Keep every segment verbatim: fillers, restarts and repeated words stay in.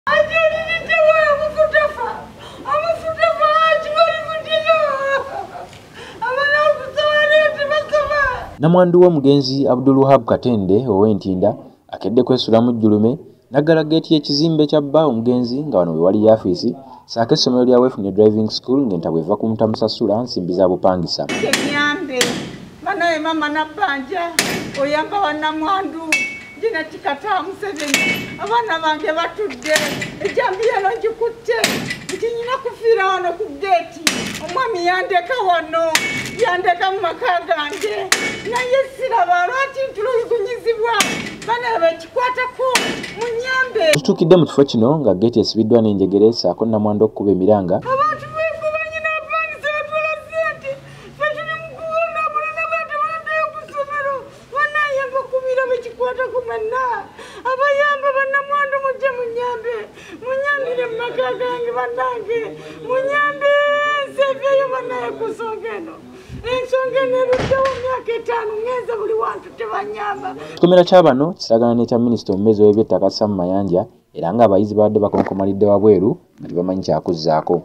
Namwandu w'omugenzi Abdulwahab Katende ow'Entinda akedde kwesulamu jjulume naggala geeti y'ekizimbe kya bba omugenzi nga wano we wali yafisi saako essomero lya weefunye driving school ng'entabwe eva kumutamusasula nsimbi za bupangisa. Emyambe banaye mama nabbanja oyamba wa Namwandu jina kikata Museveni abaana bange batudde ejambi yano ngikutte nti nyina kufiira wano ku geeti omwami yandeka wano yandeka mu maka gange naye siraba lwaki ntulugunyizibwa banaye bekikwatako mu nnyambe. Tutuukidde mu kifo kino nga geeti esibiddwa n'enjegere saako Namwandu okukuba emiranga. Abantu beekubanye n'abapangisa batwala ssente fe tuli mu kuwona bulana bwate baladdeyo ku ssomero banaye mbakubira bekikwatako mwenna abayamba bannamwandu mujje mu nnyambe munyambire mu maka gange bannange munyambe nseeveeyo banaye ku nsonga eno ensonga eno eruddewo myaka etaano ngenze buli wantu tebanyamba. Ekikomera kya bano kisagana n'ekya minisita omumezi w'ebyettaka Sam Mayanja era ng'abayizi babadde bakonkomalidde wabweru nga tebamanyi kyakuzzaako.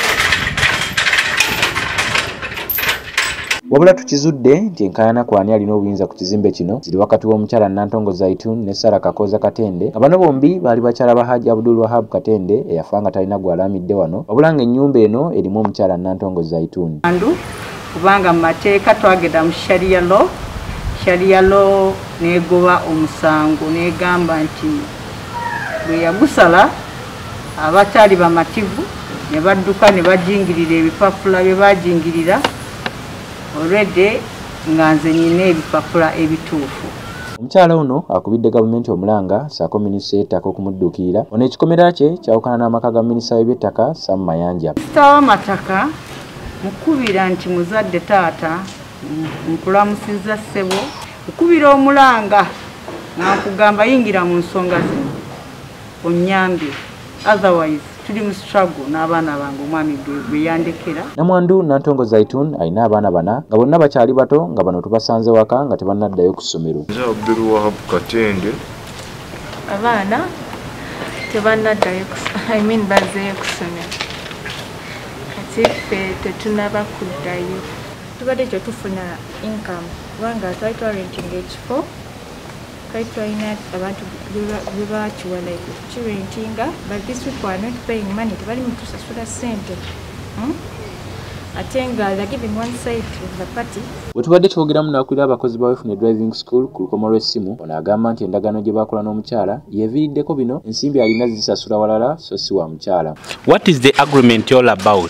Wabula tukizudde nti enkayana ku ani alina obuyinza ku kizimbe kino ziri wakati w'omukyala Nantongo Zaitun ne Sarah Kakoza Katende nga bano bombi baali bakyala ba Hajji Abdulwahab Katende eyafa nga talina gw'alamidde wano wabula ng'ennyumba eno erimu omukyala Nantongo Zaitun. Kubanga mu mateeka twagenda mu sharia law sharia law negoba omusango negamba nti bwe yagusala abakyali bamativu ne badduka ne bajingirira ebipapula bye bajingirira already nga nze nyina ebipapula ebituufu. Omukyala ono akubidde gavumenti omulanga saako minisita y'ettaka okumudduukirira ono ekikomera kye kyawukana n'amaka ga minisita w'eby'ettaka Sam Mayanja. Minisita w'amataka mukubira nti muzadde taata nkulamusizza ssebo mukubira omulanga nga nkugamba yingira mu nsonga zino onnyambye otherwise tuli mu struggle n'abaana bange omwami gwe yandekera. Namwandu Nantongo Zaitun alina abaana bana nga bonna bakyali bato nga bano tubasanze waka nga tebannaddayo ku ssomero. Abdulwahab Katende abaana tebannaddayo I mean bazzeeyo ku ssomero kati ffe tetunaba kuddayo tubadde kyo tufuna income kubanga twali twarentinga ekifo twali twalina abantu bwe bakiwala kirentinga but this week were not paying money tebali mutusasula ssente ate nga they're giving one side of the party. Bwe tubadde twogeramu n'akulira abakozi ba weefunye driving school ku lukomo lw'essimu ono agamba nti endagaano gye bakola n'omukyala yeeviiriddeko bino ensimbi alina zisasula walala so si wa mukyala. What is the agreement all about?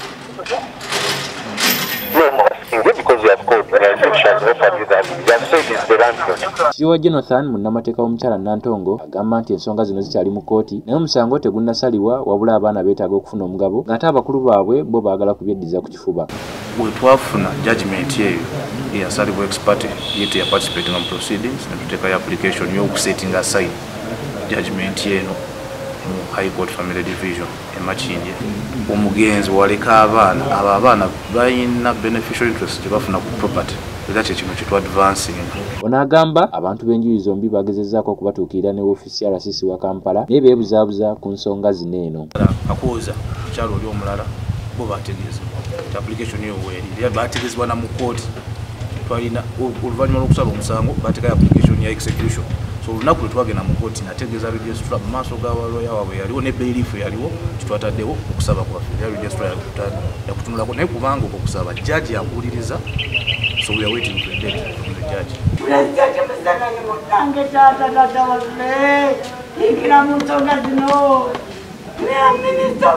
Kiwa Jonathan munnamateeka w'omukyala Nantongo agamba nti ensonga zino zikyali mu kkooti naye omusango tegunnasalibwa wabula abaana beetaaga okufuna omugabo ng'ate abakulu baabwe bo baagala kubyeddiza ku kifuba. Bwe twafuna judgment eyo eyasalibwa ex parte ye teyaparticipatinga mu proceedings ne tuteekayo application y'okusetting aside judgment eno mu High Court Family Division e Makindye. Omugenzi waleka abaana abo abaana balina beneficial interest gye bafuna ku property era kyekino kye twadvancing. Ono agamba abantu b'enjuyi zombi bagezezzaako okubatuukirira ne woofiisi ya Rasisi wa Kampala naye beebuzaabuza ku nsonga zino eno. Kakoza mukyalo oli omulala bo baategeezebwa application eyo weeri baategeezebwa na mu kkooti twalina oluvannyuma lw'okusala omusango baateekayo application ya execution. So olunaku lwe twagenda mu kkooti nategeeza registra mu maaso ga walooya waabwe yaliwo ne bailifu yaliwo kitwataddewo okusaba kwaffe era registra yakutunulako naye kubanga okwo okusaba judge yakuwuliriza so we are waiting for a date from the judge. Presidente Museveni mutange taata taata waffe yingira mu nsonga zino ne minisita